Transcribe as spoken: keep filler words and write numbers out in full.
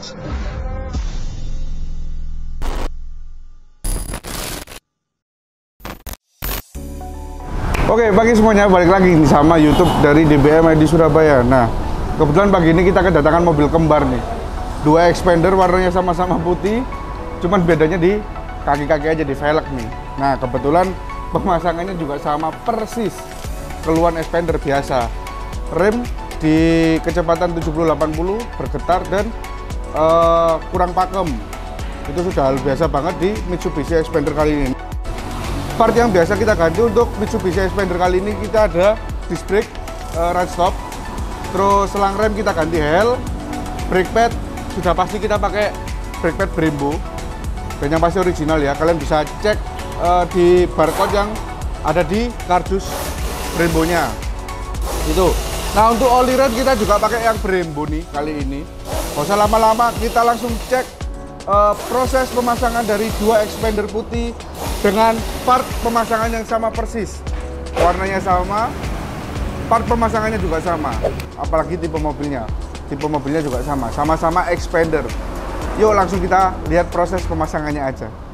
Oke, pagi semuanya, balik lagi sama YouTube dari D B M I D Surabaya. Nah, kebetulan pagi ini kita kedatangan mobil kembar nih. Dua expander warnanya sama-sama putih, cuman bedanya di kaki-kaki aja, di velg nih. Nah, kebetulan pemasangannya juga sama persis keluhan expander biasa. Rem di kecepatan tujuh puluh delapan puluh bergetar dan uh, kurang pakem. Itu sudah hal biasa banget di Mitsubishi Expander kali ini. Part yang biasa kita ganti untuk Mitsubishi Expander kali ini, kita ada disc brake, uh, run stop, terus selang rem kita ganti hel, brake pad sudah pasti kita pakai brake pad Brembo dan yang pasti original ya. Kalian bisa cek uh, di barcode yang ada di kardus Brembo-nya itu. Nah, untuk oliran kita juga pakai yang Brembo nih kali ini. Gak usah lama-lama, kita langsung cek uh, proses pemasangan dari dua expander putih dengan part pemasangan yang sama persis. Warnanya sama, part pemasangannya juga sama. Apalagi tipe mobilnya. Tipe mobilnya juga sama, sama-sama expander. Yuk langsung kita lihat proses pemasangannya aja.